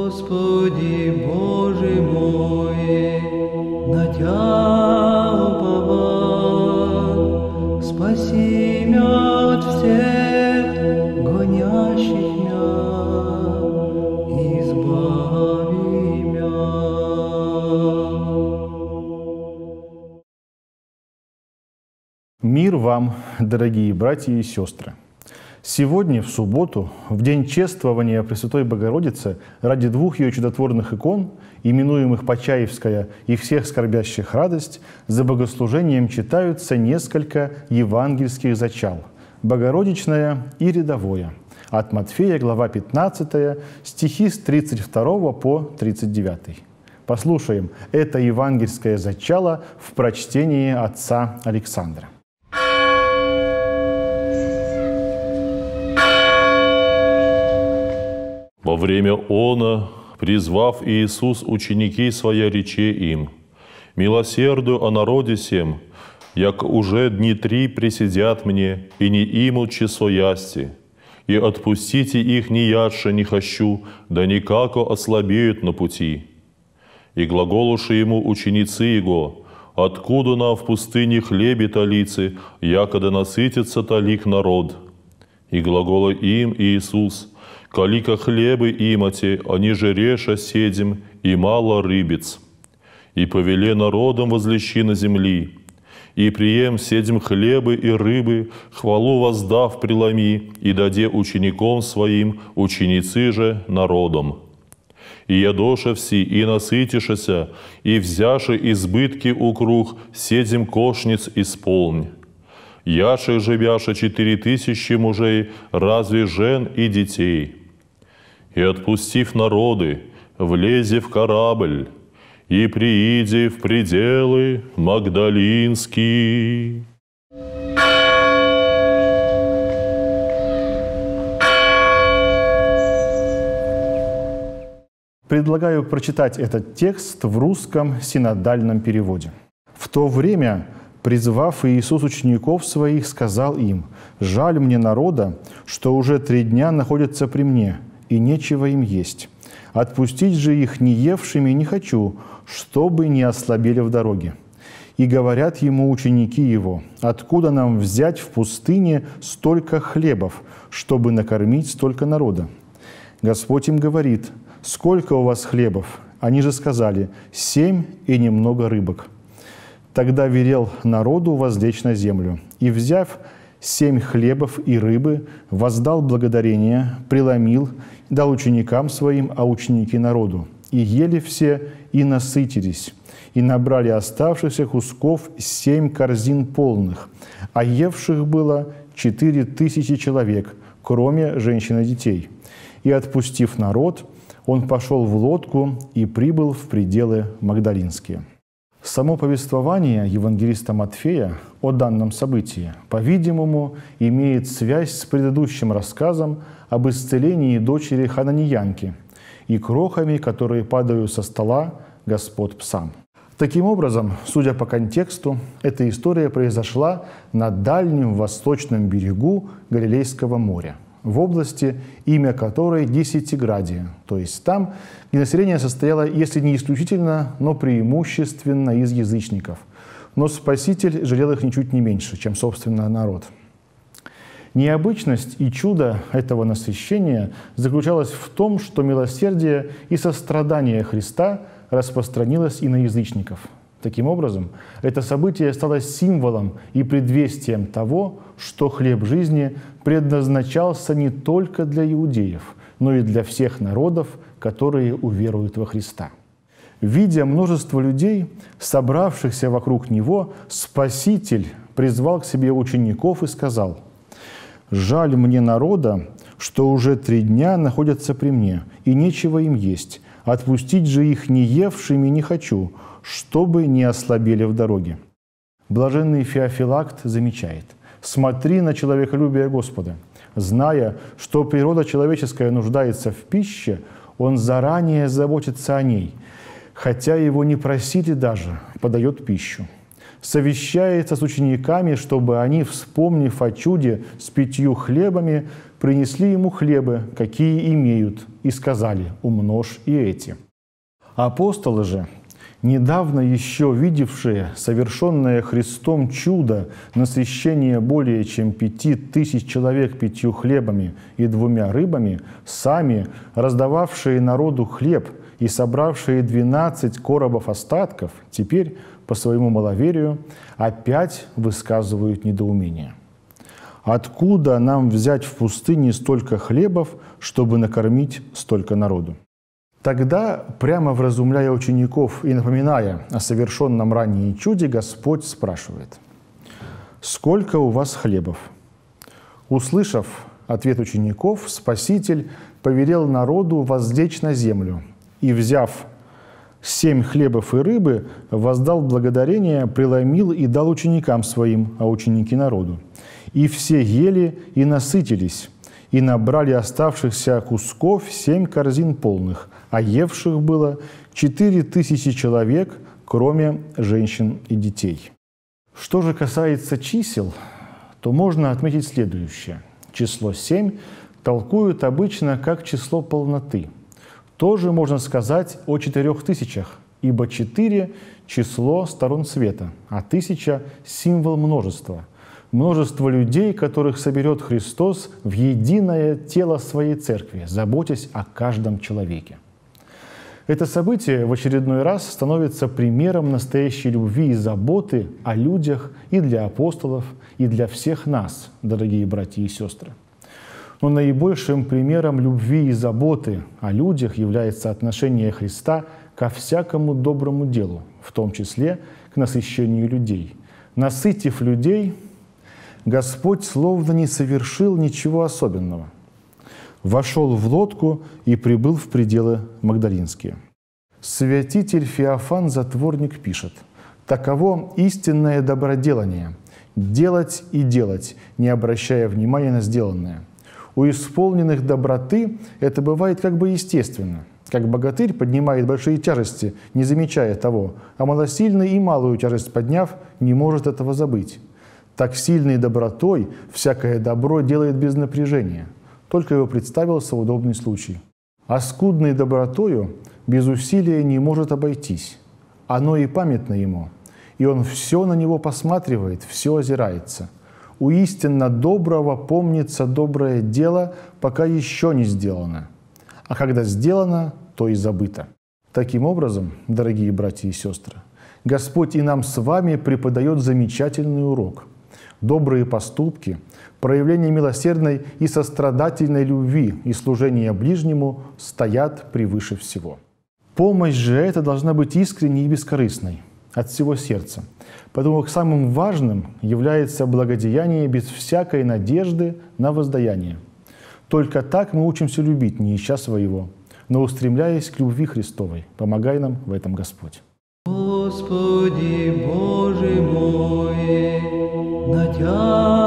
Господи, Боже мой, на Тя уповал, спаси мя от всех гонящих мя, избави мя. Мир вам, дорогие братья и сестры! Сегодня, в субботу, в день чествования Пресвятой Богородицы, ради двух ее чудотворных икон, именуемых Почаевская и всех скорбящих радость, за богослужением читаются несколько евангельских зачал – Богородичное и Рядовое. От Матфея, глава 15, стихи с 32 по 39. Послушаем это евангельское зачало в прочтении отца Александра. Во время она, призвав Иисус ученики Своя, рече им: «Милосердую о народе сем, як уже дни 3 присидят мне, и не имут часо ясти, и отпустите их ни ядше не хочу, да никако ослабеют на пути». И глаголуши ему ученицы Его: «Откуда нам в пустыне хлебе талицы, якода насытится талик народ?» И глагола им Иисус: «Калика хлебы имате, они же реша седем, и мало рыбец. И повеле народом возлещи на земли, и прием седем хлебы и рыбы, хвалу воздав преломи, и даде ученикам своим, ученицы же народом. И ядоша все, и насытишася, и взяши избытки укруг, седем кошниц исполнь. Яше же бяша 4000 мужей, разве жен и детей. И отпустив народы, влезе в корабль, и прииде в пределы Магдалинские». Предлагаю прочитать этот текст в русском синодальном переводе. «В то время, призвав Иисус учеников Своих, сказал им: „Жаль мне народа, что уже 3 дня находятся при мне, и нечего им есть. Отпустить же их не евшими не хочу, чтобы не ослабели в дороге». И говорят ему ученики Его: «Откуда нам взять в пустыне столько хлебов, чтобы накормить столько народа?» Господь им говорит: «Сколько у вас хлебов?» Они же сказали: 7 и немного рыбок. Тогда велел народу возлечь на землю, и, взяв 7 хлебов и рыбы, воздал благодарение, преломил, дал ученикам своим, а ученики народу. И ели все, и насытились, и набрали оставшихся кусков 7 корзин полных, а евших было 4000 человек, кроме женщин и детей. И, отпустив народ, он пошел в лодку и прибыл в пределы Магдалинские». Само повествование евангелиста Матфея о данном событии, по-видимому, имеет связь с предыдущим рассказом об исцелении дочери хананеянки и крохами, которые падают со стола господ псам. Таким образом, судя по контексту, эта история произошла на дальнем восточном берегу Галилейского моря, в области, имя которой Десятиградия, то есть там, где население состояло, если не исключительно, но преимущественно из язычников. Но Спаситель жалел их ничуть не меньше, чем, собственно, народ. Необычность и чудо этого насыщения заключалось в том, что милосердие и сострадание Христа распространилось и на язычников. Таким образом, это событие стало символом и предвестием того, что хлеб жизни предназначался не только для иудеев, но и для всех народов, которые уверуют во Христа. Видя множество людей, собравшихся вокруг Него, Спаситель призвал к себе учеников и сказал: «Жаль мне народа, что уже 3 дня находятся при мне, и нечего им есть. Отпустить же их не евшими не хочу, чтобы не ослабели в дороге». Блаженный Феофилакт замечает: «Смотри на человеколюбие Господа. Зная, что природа человеческая нуждается в пище, Он заранее заботится о ней, хотя Его не просили даже, подает пищу. совещается с учениками, чтобы они, вспомнив о чуде с 5 хлебами, принесли ему хлебы, какие имеют, и сказали: «Умножь и эти». Апостолы же, недавно еще видевшие совершенное Христом чудо насыщения более чем 5000 человек 5 хлебами и 2 рыбами, сами раздававшие народу хлеб и собравшие 12 коробов остатков, теперь, по своему маловерию, опять высказывают недоумение. Откуда нам взять в пустыне столько хлебов, чтобы накормить столько народу? Тогда, прямо вразумляя учеников и напоминая о совершенном ранее чуде, Господь спрашивает: «Сколько у вас хлебов?» Услышав ответ учеников, Спаситель повелел народу возлечь на землю и, взяв 7 хлебов и рыбы, воздал благодарение, преломил и дал ученикам своим, а ученики народу. И все ели и насытились, и набрали оставшихся кусков 7 корзин полных, а евших было 4000 человек, кроме женщин и детей. Что же касается чисел, то можно отметить следующее. Число 7 толкуют обычно как число полноты. Тоже можно сказать о 4000, ибо 4 – число сторон света, а 1000 – символ множества. Множество людей, которых соберет Христос в единое тело своей церкви, заботясь о каждом человеке. Это событие в очередной раз становится примером настоящей любви и заботы о людях и для апостолов, и для всех нас, дорогие братья и сестры. Но наибольшим примером любви и заботы о людях является отношение Христа ко всякому доброму делу, в том числе к насыщению людей. Насытив людей, Господь словно не совершил ничего особенного. Вошел в лодку и прибыл в пределы Магдалинские. Святитель Феофан Затворник пишет: «Таково истинное доброделание – делать и делать, не обращая внимания на сделанное. У исполненных доброты это бывает как бы естественно, как богатырь поднимает большие тяжести, не замечая того, а малосильный и малую тяжесть подняв, не может этого забыть. Так сильной добротой всякое добро делает без напряжения, только его представился удобный случай. А скудной добротою без усилия не может обойтись. Оно и памятно ему, и он все на него посматривает, все озирается. У истинно доброго помнится доброе дело, пока еще не сделано, а когда сделано, то и забыто». Таким образом, дорогие братья и сестры, Господь и нам с вами преподает замечательный урок. Добрые поступки, проявление милосердной и сострадательной любви и служение ближнему стоят превыше всего. Помощь же эта должна быть искренней и бескорыстной, от всего сердца, потому как самым важным является благодеяние без всякой надежды на воздаяние. Только так мы учимся любить, не ища своего, но устремляясь к любви Христовой. Помогай нам в этом, Господь. Господи Боже мой, на Тя